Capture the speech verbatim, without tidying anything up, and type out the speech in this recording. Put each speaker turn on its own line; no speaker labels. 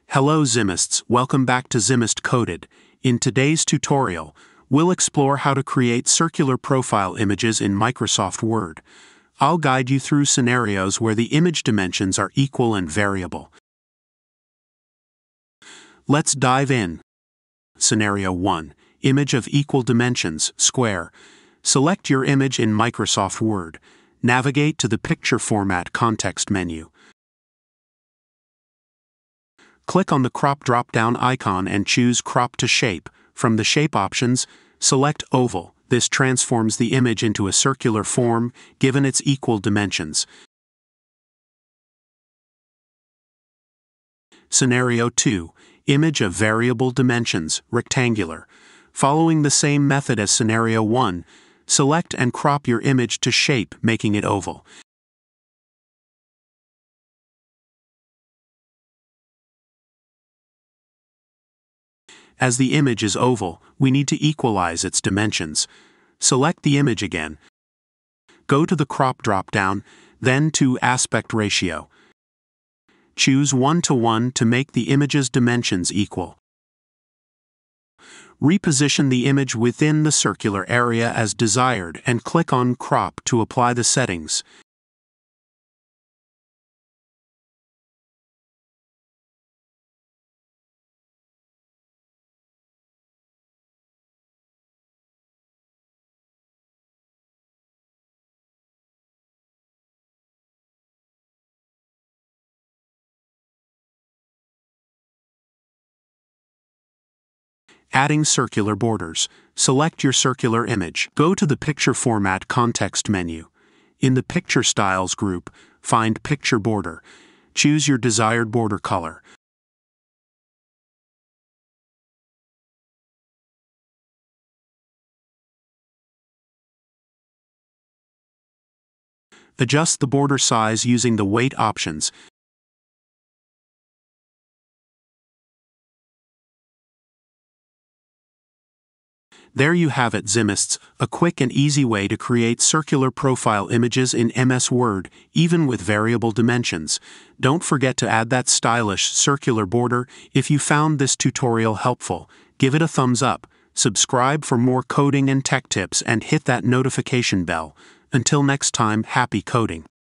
Hello Zimists, welcome back to Zimist Coded. In today's tutorial, we'll explore how to create circular profile images in Microsoft Word. I'll guide you through scenarios where the image dimensions are equal and variable. Let's dive in. Scenario one. Image of equal dimensions, square. Select your image in Microsoft Word. Navigate to the Picture Format context menu. Click on the Crop drop-down icon and choose Crop to Shape. From the Shape options, select Oval. This transforms the image into a circular form, given its equal dimensions. Scenario two. Image of variable dimensions, rectangular. Following the same method as Scenario one, select and crop your image to shape, making it oval. As the image is oval, we need to equalize its dimensions. Select the image again. Go to the Crop drop-down, then to Aspect Ratio. Choose one to one to make the image's dimensions equal. Reposition the image within the circular area as desired and click on Crop to apply the settings. Adding circular borders. Select your circular image. Go to the Picture Format context menu. In the Picture Styles group, find Picture Border. Choose your desired border color. Adjust the border size using the weight options. There you have it, Zimists, a quick and easy way to create circular profile images in M S Word, even with variable dimensions. Don't forget to add that stylish circular border. If you found this tutorial helpful, give it a thumbs up, subscribe for more coding and tech tips, and hit that notification bell. Until next time, happy coding.